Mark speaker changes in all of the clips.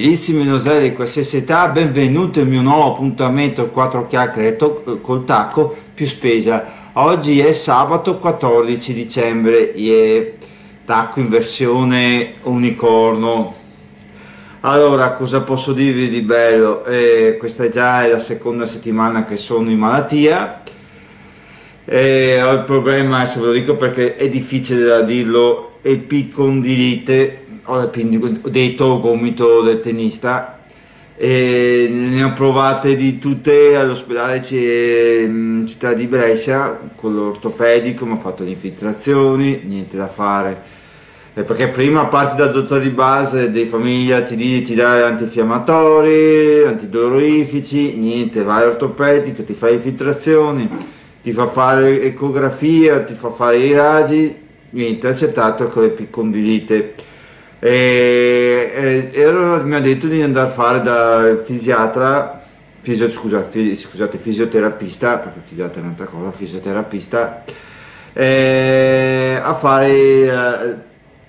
Speaker 1: Bellissimi noselli di qualsiasi età, benvenuto al mio nuovo appuntamento 4 chiacchiere col tacco più spesa. Oggi è sabato 14 dicembre e tacco in versione unicorno. Allora, cosa posso dirvi di bello? Questa è già la seconda settimana che sono in malattia. Ho il problema, adesso ve lo dico perché è difficile da dirlo, epicondilite, ho detto gomito del tennista, e ne ho provate di tutte all'ospedale in città di Brescia con l'ortopedico, mi ha fatto le infiltrazioni, niente da fare. Perché prima parti dal dottore di base di famiglia, ti dà antinfiammatori, antidolorifici, niente, vai all'ortopedico, ti fai infiltrazioni, ti fa fare ecografia, ti fa fare i raggi, niente, accettato con l'epicondilite. E allora mi ha detto di andare a fare dal fisiatra, fisioterapista, perché fisiatra è un'altra cosa, fisioterapista, a fare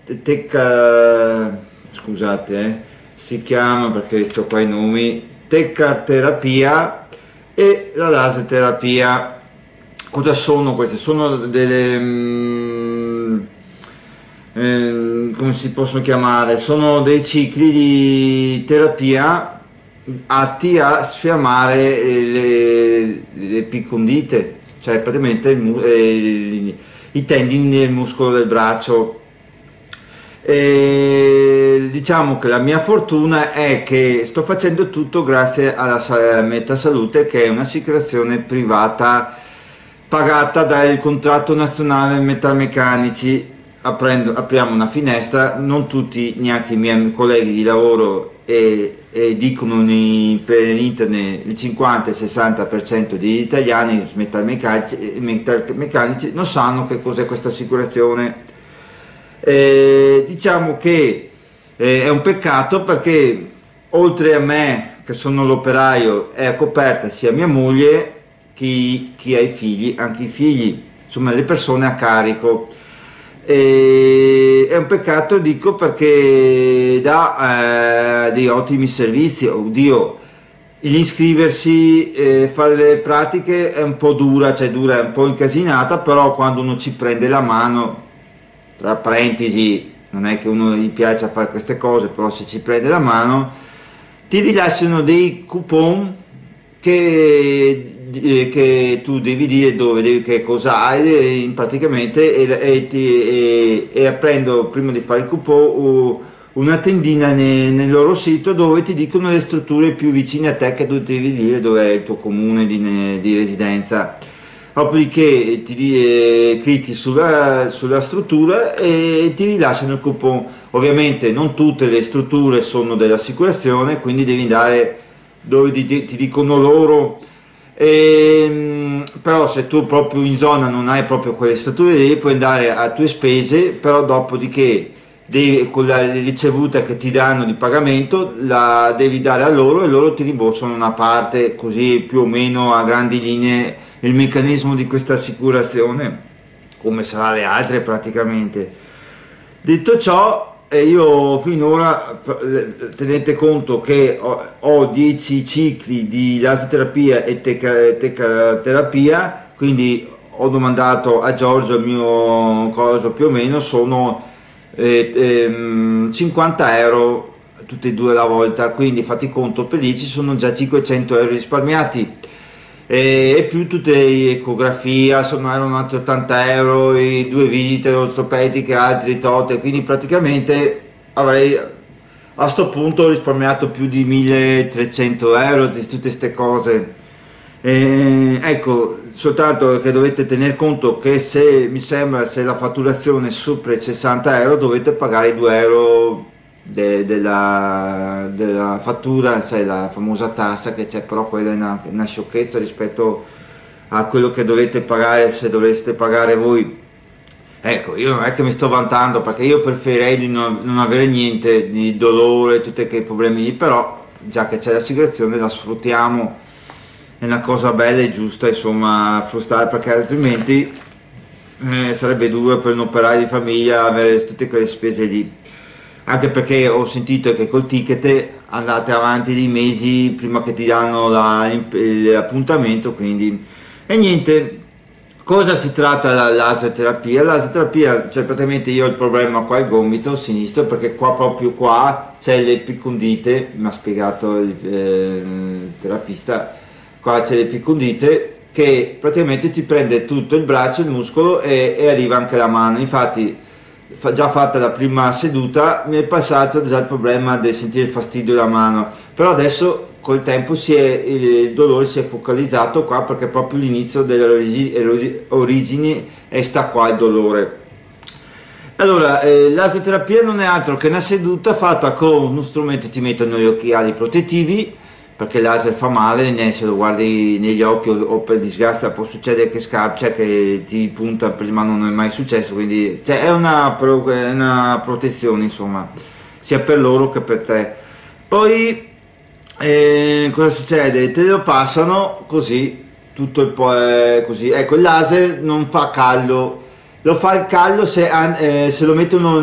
Speaker 1: si chiama, perché ho qua i nomi, teccarterapia e la laser terapia. Cosa sono queste? Sono delle come si possono chiamare? Sono dei cicli di terapia atti a sfiammare l'epicondite, cioè praticamente i tendini del muscolo del braccio. Diciamo che la mia fortuna è che sto facendo tutto grazie alla Metasalute, che è un'assicurazione privata pagata dal contratto nazionale metalmeccanici. Apriamo una finestra, non tutti, neanche i miei colleghi di lavoro e dicono per internet il 50-60% degli italiani metalmeccanici non sanno che cos'è questa assicurazione. Diciamo che è un peccato, perché oltre a me che sono l'operaio è coperta sia mia moglie, chi ha i figli, anche i figli, insomma le persone a carico. È un peccato, dico, perché dà dei ottimi servizi. Oddio, l'iscriversi, fare le pratiche è un po' dura, è un po' incasinata, però quando uno ci prende la mano, tra parentesi, non è che uno gli piace fare queste cose, però se ci prende la mano ti rilasciano dei coupon che tu devi dire che cosa hai praticamente, e apprendo prima di fare il coupon una tendina nel loro sito dove ti dicono le strutture più vicine a te, che tu devi dire dove è il tuo comune di residenza. Dopodiché clicchi sulla struttura e ti rilasciano il coupon. Ovviamente non tutte le strutture sono dell'assicurazione, quindi devi andare dove ti dicono loro, però se tu proprio in zona non hai proprio quelle strutture lì, puoi andare a tue spese, però dopodiché con la ricevuta che ti danno di pagamento la devi dare a loro, e loro ti rimborsano una parte, così più o meno a grandi linee il meccanismo di questa assicurazione, come sarà le altre praticamente. Detto ciò, io finora, tenete conto che ho 10 cicli di laserterapia e teccarterapia, quindi ho domandato a Giorgio il mio coso, più o meno sono 50 euro tutte e due la volta, quindi fate conto, per lì ci sono già 500 euro risparmiati, e più tutte le ecografie, insomma erano altri 80 euro, e 2 visite ortopediche, altri tote, quindi praticamente avrei a sto punto risparmiato più di 1300 euro di tutte queste cose. Ecco, soltanto che dovete tener conto che se la fatturazione supera i 60 euro dovete pagare i 2 euro della fattura, sai, la famosa tassa che c'è, però quella è una sciocchezza rispetto a quello che dovete pagare se dovreste pagare voi. Ecco, io non è che mi sto vantando, perché io preferirei di non avere niente di dolore, tutti quei problemi lì, però già che c'è l'assicurazione la sfruttiamo, è una cosa bella e giusta, insomma, frustrare, perché altrimenti sarebbe duro per un operaio di famiglia avere tutte quelle spese lì. anche perché ho sentito che col ticket andate avanti dei mesi prima che ti danno l'appuntamento, quindi e niente. Cosa si tratta la laser terapia? La laser terapia, cioè praticamente io ho il problema qua al gomito sinistro perché qua proprio qua c'è l'epicondite, mi ha spiegato il terapista, qua c'è l'epicondite che praticamente ti prende tutto il braccio, il muscolo e arriva anche la mano. Infatti già fatta la prima seduta mi è passato già il problema di sentire il fastidio della mano, però adesso col tempo il dolore si è focalizzato qua perché proprio l'inizio delle origini e sta qua il dolore. Allora, l'aseterapia non è altro che una seduta fatta con uno strumento, ti mettono gli occhiali protettivi perché il laser fa male, se lo guardi negli occhi o per disgrazia può succedere che scappi, cioè che ti punta, prima non è mai successo, quindi cioè, è una protezione insomma, sia per loro che per te. Poi cosa succede? Te lo passano così, tutto il po' così. Ecco, il laser non fa caldo, lo fa il caldo se lo mettono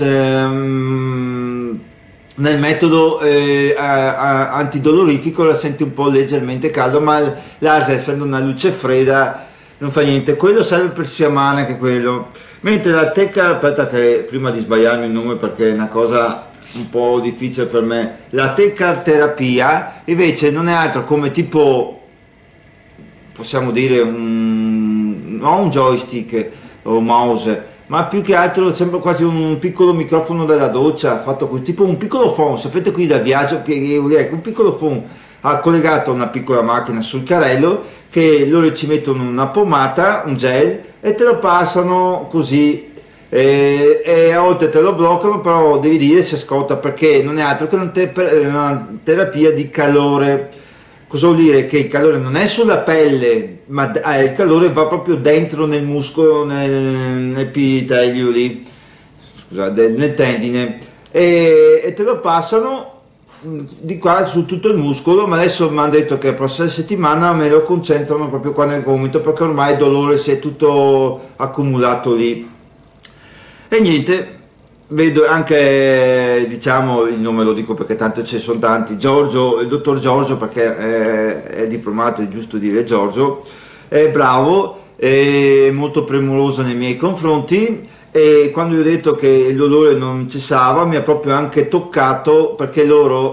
Speaker 1: nel metodo antidolorifico, la senti un po' leggermente caldo, ma il laser essendo una luce fredda non fa niente. Quello serve per sfiammare anche quello. Mentre la tecca, aspetta che prima di sbagliarmi il nome perché è una cosa un po' difficile per me, la teccarterapia invece non è altro come tipo, possiamo dire, non un joystick o mouse, ma più che altro sembra quasi un piccolo microfono della doccia, fatto così, tipo un piccolo phone, sapete qui da viaggio pieghevoli, ecco, un piccolo phone collegato a una piccola macchina sul carrello che loro ci mettono una pomata, un gel e te lo passano così. E a volte te lo bloccano, però devi dire se scotta perché non è altro che una terapia di calore. Cosa vuol dire? Che il calore non è sulla pelle, ma il calore va proprio dentro nel muscolo, nel epitelio lì, scusate, nel tendine e te lo passano di qua su tutto il muscolo, ma adesso mi hanno detto che la prossima settimana me lo concentrano proprio qua nel gomito perché ormai il dolore si è tutto accumulato lì. E niente, vedo anche, diciamo, il nome lo dico perché tanto ci sono tanti, Giorgio, il dottor Giorgio, perché è diplomato, è giusto dire Giorgio, è bravo, è molto premuroso nei miei confronti e quando gli ho detto che il dolore non cessava mi ha proprio anche toccato perché loro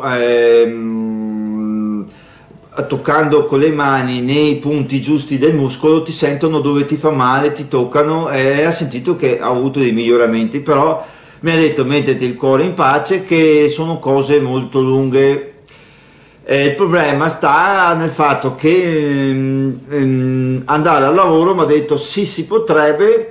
Speaker 1: toccando con le mani nei punti giusti del muscolo ti sentono dove ti fa male, ti toccano e ha sentito che ha avuto dei miglioramenti, però mi ha detto mettete il cuore in pace che sono cose molto lunghe. Il problema sta nel fatto che andare al lavoro mi ha detto sì si potrebbe,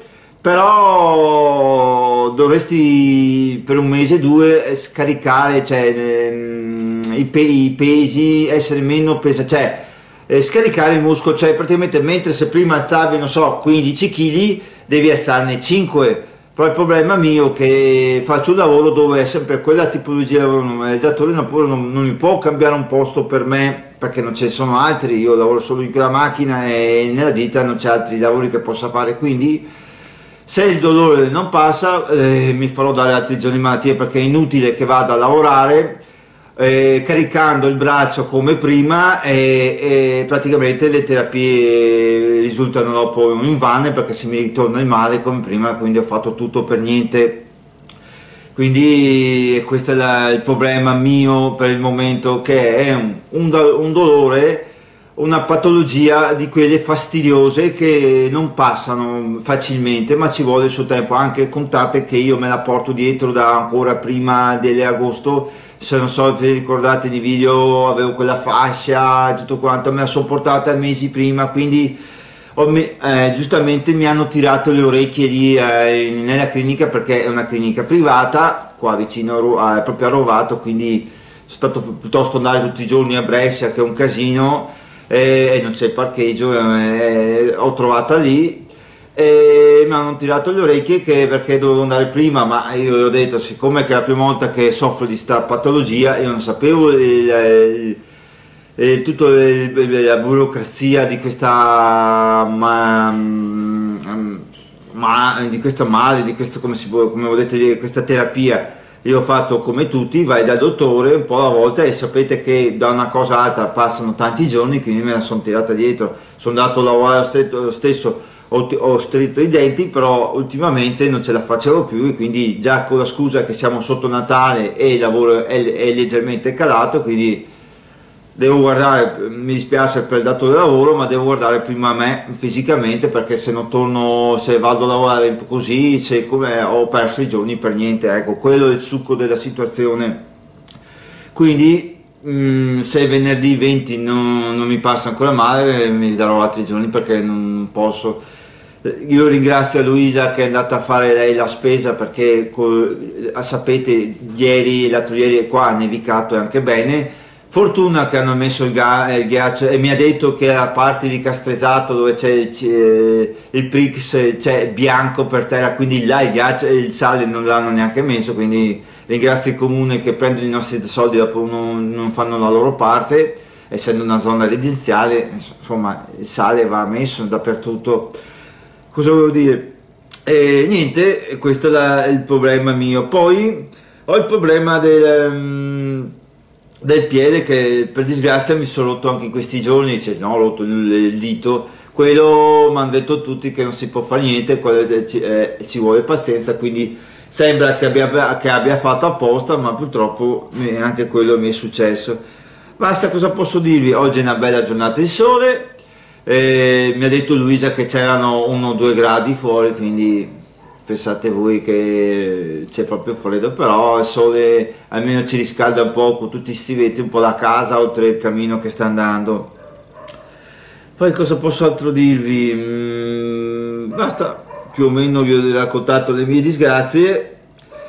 Speaker 1: però dovresti per un mese o due scaricare, cioè i pesi, essere meno pesanti, cioè scaricare il muscolo, cioè praticamente mentre se prima alzavi non so 15 kg devi alzarne 5. Però il problema mio è che faccio un lavoro dove è sempre quella tipologia di lavoro, il datore non mi può cambiare un posto per me perché non ce ne sono altri, io lavoro solo in quella macchina e nella ditta non c'è altri lavori che possa fare, quindi se il dolore non passa mi farò dare altri giorni di malattia perché è inutile che vada a lavorare caricando il braccio come prima e praticamente le terapie risultano dopo invane perché se mi ritorna il male come prima, quindi ho fatto tutto per niente. Quindi questo è il problema mio per il momento, che è un dolore, una patologia di quelle fastidiose che non passano facilmente, ma ci vuole il suo tempo. Anche contate che io me la porto dietro da ancora prima dell'agosto, se non so se vi ricordate nei video avevo quella fascia e tutto quanto, me la sono portata mesi prima, quindi giustamente mi hanno tirato le orecchie lì nella clinica perché è una clinica privata qua vicino proprio a Rovato, quindi sono stato piuttosto andare tutti i giorni a Brescia che è un casino e non c'è il parcheggio, ho trovata lì e mi hanno tirato le orecchie perché dovevo andare prima, ma io gli ho detto siccome che è la prima volta che soffro di sta patologia io non sapevo tutta la burocrazia di questa di questo male, di questo come ho detto, di questa terapia. io ho fatto come tutti, vai dal dottore un po' alla volta e sapete che da una cosa all'altra passano tanti giorni, quindi me la sono tirata dietro, sono andato a lavorare lo stesso, ho stretto i denti, però ultimamente non ce la facevo più e quindi già con la scusa che siamo sotto Natale e il lavoro è leggermente calato, quindi devo guardare, mi dispiace per il datore di lavoro, ma devo guardare prima a me fisicamente perché se non torno, se vado a lavorare così, se come ho perso i giorni per niente, ecco, quello è il succo della situazione. Quindi se venerdì 20 non mi passa ancora male, mi darò altri giorni perché non posso. Io ringrazio Luisa che è andata a fare lei la spesa perché sapete, ieri, l'altro ieri qua ha nevicato e anche bene. Fortuna che hanno messo il ghiaccio e mi ha detto che la parte di Castresato dove c'è il Prix c'è bianco per terra, quindi là il ghiaccio e il sale non l'hanno neanche messo, quindi ringrazio il comune che prendono i nostri soldi e dopo non fanno la loro parte, essendo una zona residenziale, insomma il sale va messo dappertutto. Cosa volevo dire? Niente, questo è il problema mio. Poi ho il problema del piede che per disgrazia mi sono rotto anche in questi giorni, cioè no, ho rotto il dito, quello mi hanno detto tutti che non si può fare niente, ci vuole pazienza, quindi sembra che abbia fatto apposta, ma purtroppo anche quello mi è successo. Basta, cosa posso dirvi? Oggi è una bella giornata di sole, mi ha detto Luisa che c'erano 1 o 2 gradi fuori, quindi pensate voi che c'è proprio freddo, però il sole almeno ci riscalda un po' con tutti questi vetri, un po' la casa oltre il cammino che sta andando. Poi cosa posso altro dirvi? Basta, più o meno vi ho raccontato le mie disgrazie.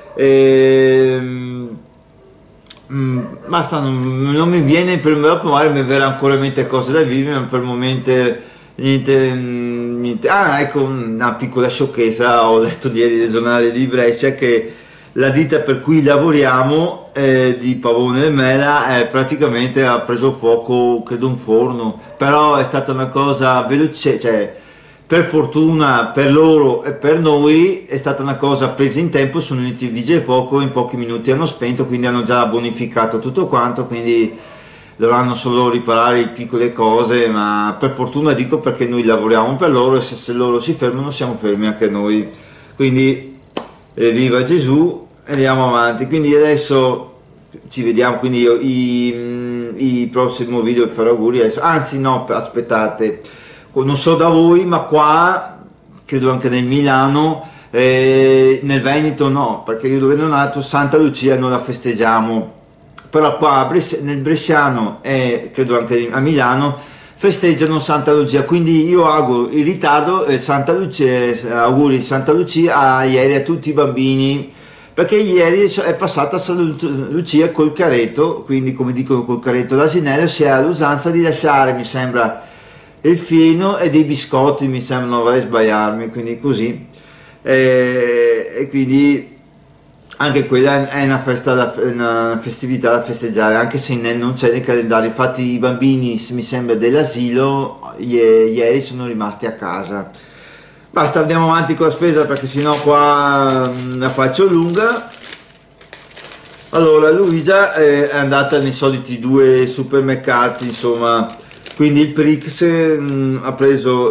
Speaker 1: Basta, non mi viene, per dopo magari mi verrà ancora in mente cose da vivere, ma per il momento niente, niente. Ah, ecco una piccola sciocchezza, ho letto ieri del giornale di Brescia che la ditta per cui lavoriamo di Pavone e Mela praticamente ha preso fuoco, credo un forno, però è stata una cosa veloce, cioè per fortuna per loro e per noi è stata una cosa presa in tempo, sono venuti i vigili del fuoco, in pochi minuti hanno spento, quindi hanno già bonificato tutto quanto, quindi dovranno solo riparare le piccole cose, ma per fortuna dico perché noi lavoriamo per loro e se loro si fermano siamo fermi anche noi, quindi viva Gesù, andiamo avanti. Quindi adesso ci vediamo, quindi io il prossimo video vi farò auguri adesso, anzi no, aspettate, non so da voi, ma qua credo anche nel Milano, nel Veneto no, perché io dove sono nato Santa Lucia non la festeggiamo, però qua nel Bresciano e credo anche a Milano festeggiano Santa Lucia, quindi io auguro in ritardo auguri Santa Lucia ieri a tutti i bambini, perché ieri è passata Santa Lucia col carretto, quindi come dicono col carretto l'asinello, si ha l'usanza di lasciare, mi sembra, il fieno e dei biscotti, mi sembra, non vorrei sbagliarmi, quindi così, e quindi anche quella è una festa, una festività da festeggiare, anche se non c'è nel calendario. Infatti i bambini, mi sembra, dell'asilo ieri sono rimasti a casa. Basta, andiamo avanti con la spesa perché sennò qua la faccio lunga. Allora Luisa è andata nei soliti 2 supermercati, insomma, quindi il Prix, ha preso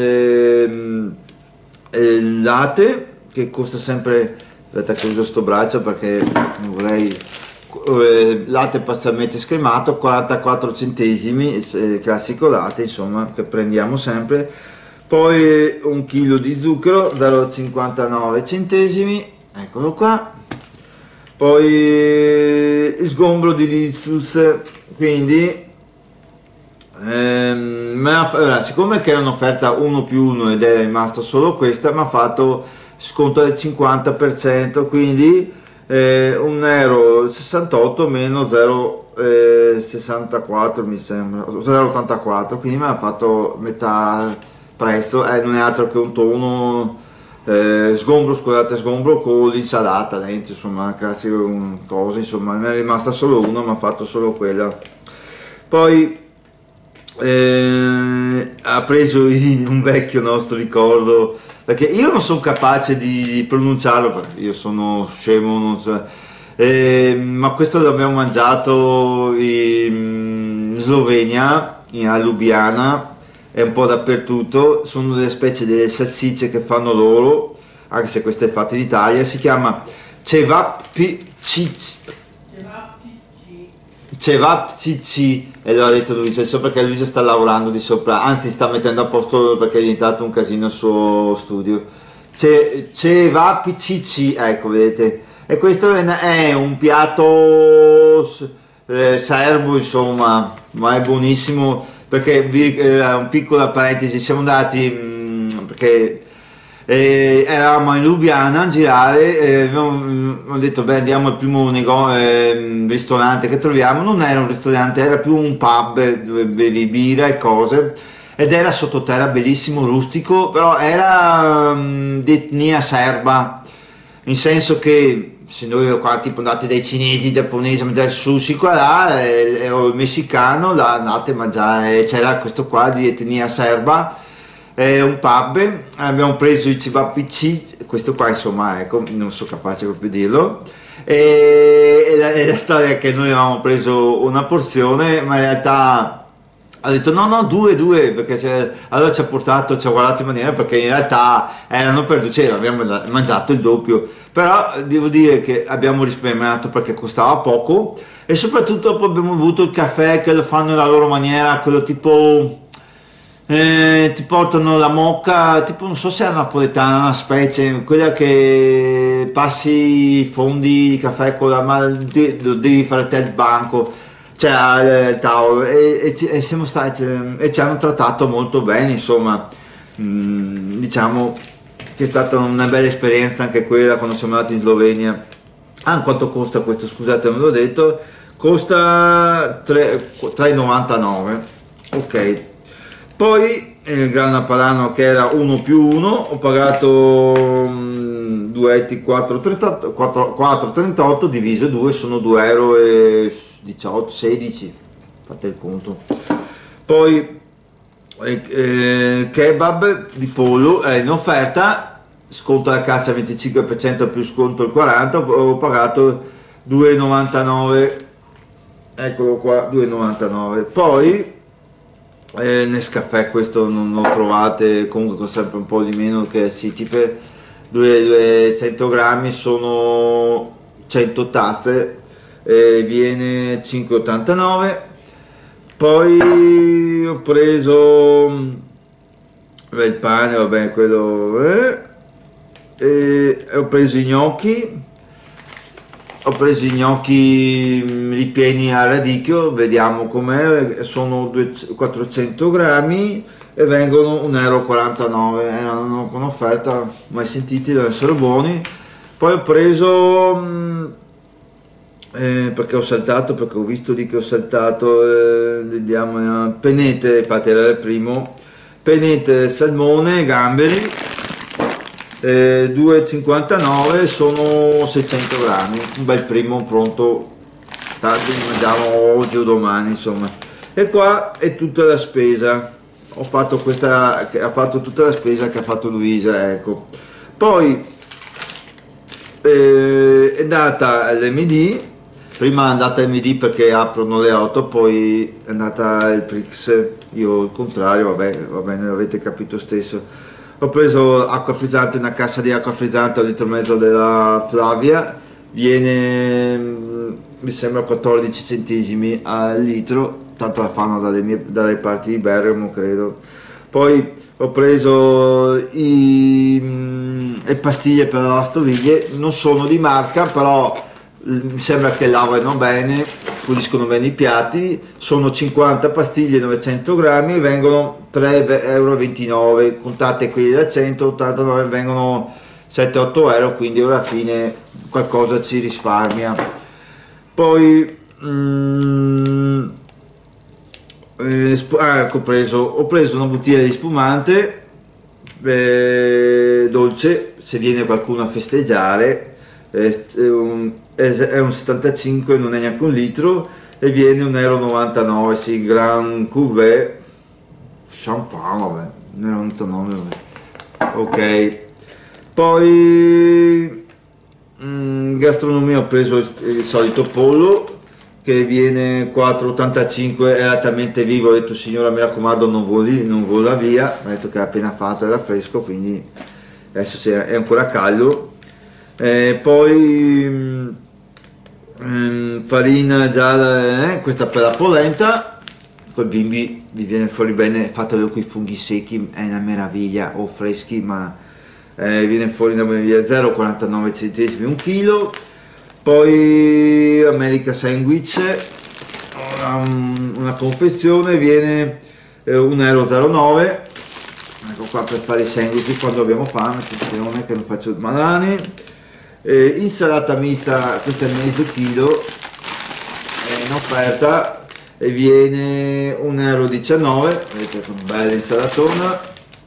Speaker 1: il latte che costa sempre, aspetta che uso sto braccio perché non vorrei, latte parzialmente scremato 44 centesimi, classico latte, insomma, che prendiamo sempre. Poi 1 chilo di zucchero 0,59 centesimi, eccolo qua. Poi sgombro di Lidstrus, quindi siccome che era un'offerta 1+1 ed è rimasto solo questa, mi ha fatto sconto del 50%, quindi 1,68 € meno 0,64 mi sembra, 0,84, quindi mi ha fatto metà prezzo, non è altro che un tonno, sgombro, scusate, sgombro con l'insalata dentro, insomma, classico cosa, insomma, mi è rimasta solo una, mi ha fatto solo quella. Poi ha preso un vecchio nostro ricordo, perché io non sono capace di pronunciarlo, perché io sono scemo, non so, Ma questo l'abbiamo mangiato in Slovenia, a Lubiana, è un po' dappertutto, sono delle specie delle salsicce che fanno loro, anche se questo è fatto in Italia, si chiama Cevapcici, e l'ha detto Luisa, so perché Luisa sta lavorando di sopra, anzi sta mettendo a posto perché è diventato un casino il suo studio. Cevapcici, ecco, vedete. E questo è un piatto serbo, insomma, ma è buonissimo perché un piccola parentesi, siamo andati perché eravamo in Lubiana a girare, ho detto beh andiamo al primo ristorante che troviamo, non era un ristorante, era più un pub dove bevi birra e cose, ed era sottoterra bellissimo, rustico, però era di etnia serba, in senso che se noi qua tipo andate dai cinesi, giapponesi a mangiare sushi qua là, o il messicano, là andate a mangiare, c'era questo qua di etnia serba, un pub, abbiamo preso i CVPC, questo qua insomma, ecco, non sono capace proprio di dirlo, e la storia è che noi avevamo preso una porzione, ma in realtà ha detto no, no, due, perché allora ci ha guardato in maniera perché in realtà erano per 2 euro, abbiamo mangiato il doppio, però devo dire che abbiamo risparmiato perché costava poco e soprattutto dopo abbiamo avuto il caffè che lo fanno nella loro maniera, quello tipo ti portano la mocca, tipo non so se è napoletana, una specie, quella che passi i fondi di caffè con la mano, lo devi fare te al banco, cioè al tavolo, e siamo stati, e ci hanno trattato molto bene, insomma. Diciamo che è stata una bella esperienza anche quella quando siamo andati in Slovenia. Ah, quanto costa questo? Scusate, non l'ho detto. Costa 3,99. Ok. Poi il grana padano che era 1 più 1, ho pagato 2 etti 4,38 diviso 2 sono 2,18 16, fate il conto. Poi kebab di pollo è in offerta, sconto alla cassa 25% più sconto il 40%, ho pagato 2,99, eccolo qua, 2,99. Poi Nescafè, questo non lo trovate, comunque costa sempre un po' di meno che sì, tipo 200 grammi sono 100 tazze, viene 5,89. Poi ho preso il pane, vabbè, quello e ho preso i gnocchi. Ho preso i gnocchi ripieni a radicchio, vediamo com'è, sono 400 grammi e vengono 1,49 euro, erano con offerta, mai sentiti, devono essere buoni. Poi ho preso, perché ho saltato, perché ho visto lì che ho saltato, vediamo, pennette, infatti era il primo, pennette salmone, gamberi, 2,59 sono 600 grammi, un bel primo pronto, tanto li mangiamo oggi o domani insomma. E qua è tutta la spesa, ho fatto questa, ha fatto tutta la spesa che ha fatto Luisa, ecco. Poi è andata all'MD, prima è andata all'MD perché aprono le 8, poi è andata il Prix, io il contrario, vabbè, va bene, l'avete capito stesso. Ho preso acqua frizzante, una cassa di acqua frizzante al litro e mezzo della Flavia, viene mi sembra 14 centesimi al litro, tanto la fanno dalle parti di Bergamo credo. Poi ho preso le pastiglie per la lavastoviglie, non sono di marca, però mi sembra che lavano bene, puliscono bene i piatti, sono 50 pastiglie, 900 grammi, vengono 3,29 euro, contate quelli da 189 vengono 7-8 euro, quindi alla fine qualcosa ci risparmia. Poi ecco, ho preso una bottiglia di spumante dolce, se viene qualcuno a festeggiare, è un 75, non è neanche un litro e viene 1,99 euro, sì, Grand Cuvée Champagne, vabbè, 1,99 vabbè. Ok, poi Gastronomia ho preso il solito pollo che viene 4,85, era talmente vivo, ho detto signora mi raccomando non vola via, mi ha detto che era appena fatto, era fresco, quindi adesso è ancora caldo. Poi farina già, questa per la polenta, col bimbi vi viene fuori bene, fatelo con i funghi secchi, è una meraviglia, o freschi, ma viene fuori da 0,49 centesimi un chilo. Poi America Sandwich, una confezione viene 1,09 €, ecco qua per fare i sandwich quando abbiamo fame, attenzione che non faccio banane. Insalata mista, questa è mezzo chilo, è in offerta e viene 1,19 €, vedete che bella insalatona.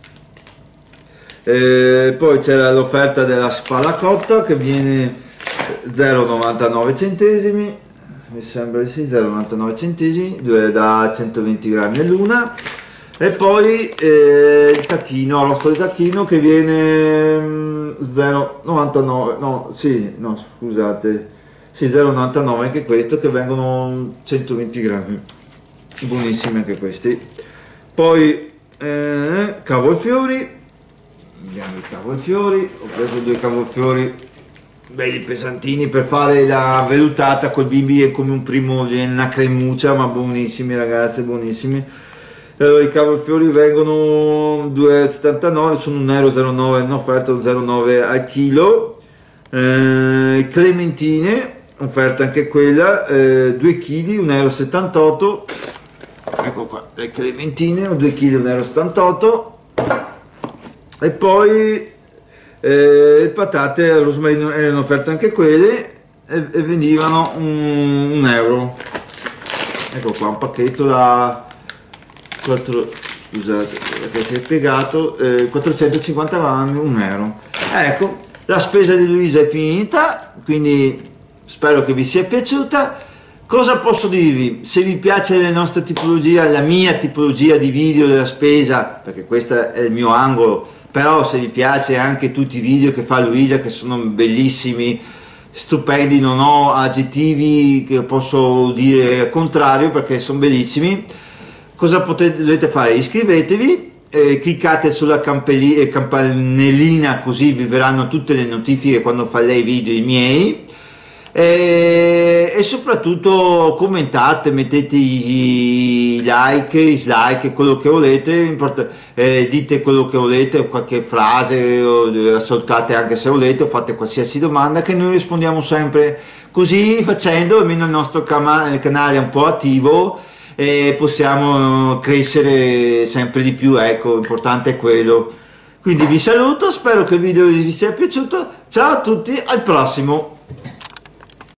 Speaker 1: Poi c'era l'offerta della spalla cotta che viene 0,99 centesimi, mi sembra di sì, 0,99 centesimi, due da 120 grammi l'una. E poi il tacchino, arrosto di tacchino che viene 0,99, no, sì, no, scusate, sì, 0,99 anche questo, che vengono 120 grammi, buonissimi anche questi. Poi cavolfiori, andiamo ai cavolfiori, ho preso due cavolfiori belli pesantini per fare la vellutata col bimbi, è come un primo, viene una cremuccia, ma buonissimi ragazzi, buonissimi. Allora, i cavolfiori vengono 2,79, sono 1,09 €, in offerta 0,9 al chilo. Clementine, offerta anche quella, 2 kg, 1,78 €. Ecco qua, le clementine, 2 kg, 1,78 €. E poi le patate al rosmarino erano offerte anche quelle e venivano un euro. Ecco qua, un pacchetto da 4, scusate perché si è piegato, 450 grammi, un euro. Ecco, la spesa di Luisa è finita, quindi spero che vi sia piaciuta. Cosa posso dirvi? Se vi piace la nostra tipologia, la mia tipologia di video della spesa, perché questo è il mio angolo, però se vi piace anche tutti i video che fa Luisa, che sono bellissimi, stupendi, non ho aggettivi che posso dire al contrario perché sono bellissimi. Cosa dovete fare? Iscrivetevi, cliccate sulla campanellina così vi verranno tutte le notifiche quando farei video i miei, e soprattutto commentate, mettete i like, quello che volete, dite quello che volete, qualche frase, o ascoltate anche se volete, o fate qualsiasi domanda che noi rispondiamo sempre. Così facendo almeno il nostro canale è un po' attivo e possiamo crescere sempre di più, ecco, l'importante è quello. Quindi vi saluto, spero che il video vi sia piaciuto, ciao a tutti, al prossimo!